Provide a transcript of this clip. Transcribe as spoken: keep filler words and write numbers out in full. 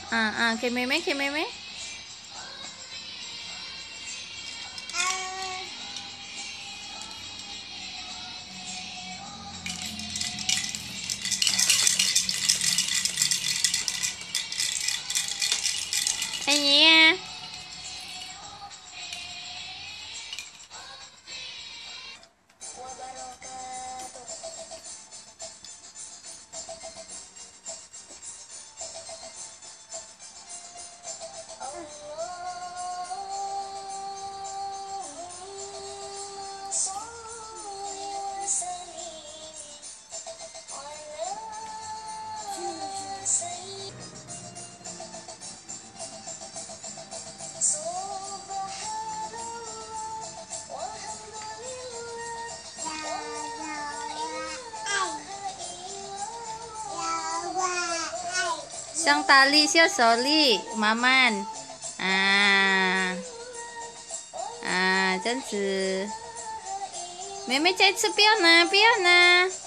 啊啊，给妹妹，给妹妹。哎你。上大力，小手力，慢慢，啊啊，这样子。妹妹再吃，不要拿，不要拿。